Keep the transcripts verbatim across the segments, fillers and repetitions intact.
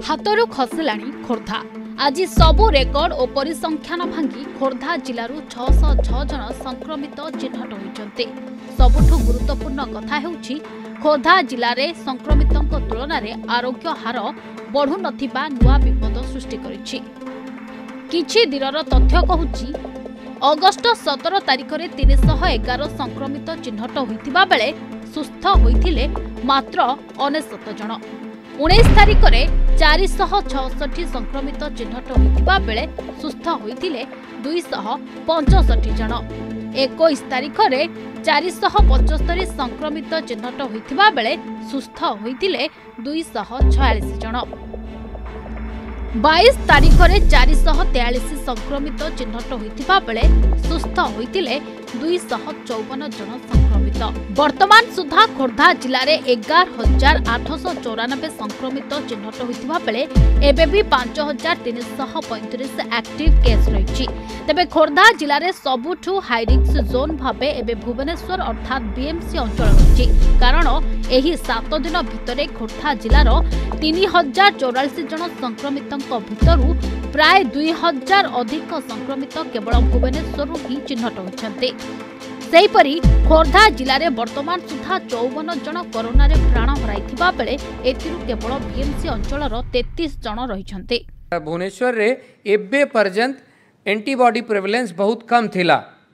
हाथरू खसिलाणी खोर्धा आज सबु रेकर्ड और परिसंख्यान भांगी खोर्धा जिलू छह सौ छह जन संक्रमित चिन्हट होती। सबुठु गुरुत्वपूर्ण कथा हेउछि खोर्धा जिले में संक्रमितों तुलन में आरोग्य हार बढ़ु नथिबा नुआ विपद सृष्टि करिछि। किछि दिनर तथ्य कहूछि अगस्ट सतर तारिख में तीन सौ एगार संक्रमित चिन्हट होइतिबा बेले सुस्थ होइथिले मात्र अनेशत जन। उन्नीस तारिख में चार सौ छठी संक्रमित चिन्हट होइतिबा बेले सुस्थ होइथिले दुई सौ पंचष्टि जन। इक्कीस तारिख में चार सौ पचहत्तर संक्रमित चिन्हट होइतिबा बेले सुस्थ होइथिले दुई सौ छियालीस जन। बाईस तारिख में चार सौ तेयालीस संक्रमित चिन्हट होइतिबा बेले सुस्थ होइतिले दुई सौ चौवन जन संक्रमित। वर्तमान सुधा खोर्धा जिले में एगार हजार आठ सौ चौरानबे संक्रमित चिन्हट होइतिबा बेले एबे भी पांच हजार तीन सौ पैंतीस एक्टिव केस रही। तेबे खोर्धा जिले में सबुठु हाई रिस्क जोन भावे एबे भुवनेश्वर अर्थात बीएमसी अंचल रही। कारण एही सात दिन भितर खोर्धा जिलार तीन हजार चौरासी जन संक्रमित भितरु प्राय दुई हजार अधिक संक्रमित केवल भुवनेश्वर ही चिन्हट होती। सेहीपरि खोर्धा जिले में वर्तमान सुधा चौवन जन कोरोना रे प्राण हराइथिबा बेले एथिरु केवल बीएमसी अंचलर तैंतीस जन रहिछन्ते। भुवनेश्वर रे एबे पर्यंत एंटीबॉडी प्रेवलेंस बहुत कम थिला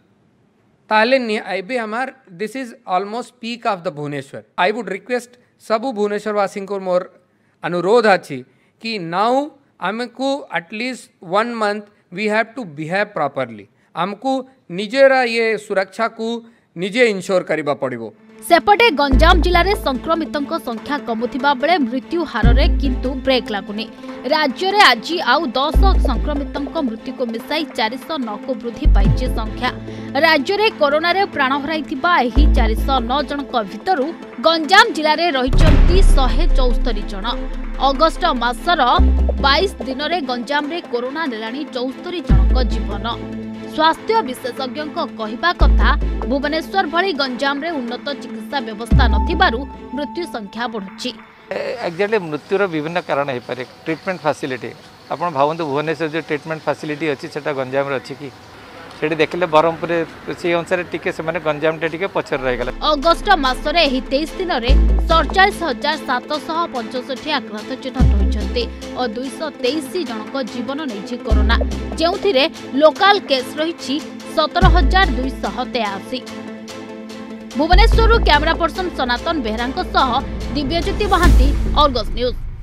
ताले एबे हमार this is almost peak of the Bhubaneswar. I would request सबु भुवनेश्वर वासी को मोर अनुरोध अछि कि नाउ हमको at least one month we have to behave properly. हमको निजेरा ये सुरक्षा को निजे इंश्योर करिबा पड़िबो। सेपटे गंजाम जिले में संक्रमितों संख्या कमुथिबा बेले मृत्यु हार में किंतु ब्रेक लागुनी। राज्य में आज आउ दस संक्रमितों मृत्यु को मिसाई चार सौ नौ को वृद्धि पाई संख्या। राज्य में कोरोना रे प्राण हराइथिबा एही चार सौ नौ जन भितरु गंजाम जिले में रहिचंती सौ चौस्तरी जन। अगस्ट मासर बाईस दिन में गंजाम रे कोरोना नेलाणी चौस्तरी जन जीवन। स्वास्थ्य विशेषज्ञों कहवा कथा भुवनेश्वर भली गंजाम रे उन्नत चिकित्सा व्यवस्था नथिबारु मृत्यु संख्या बढ़ुछि। एक्जेक्टली मृत्युर विभिन्न कारण हो पारे। ट्रीटमेंट फैसिलिटी आपण भावନ୍ତୁ भुवनेश्वर जो ट्रीटमेंट फैसिलिटी अच्छी सेटा गंजाम रे अछि कि सेठी देखले बरमपुर से अनुसार टिके से माने गंजाम टे टिके पछर रह गेला। अगस्ट मासरे एही तेईस दिन में सैंतालीस हजार सात सौ पचसठ आक्रांत चिन्हट होइछन्ते और दुई सौ तेईस जनक जीवन नैछि कोरोना, जेउथिरे लोकल केस रही सतर हजार दुई सौ तेयासी। Bhubaneswar camera person Sanatan Behera Divyajyoti Mahanty, Argus news.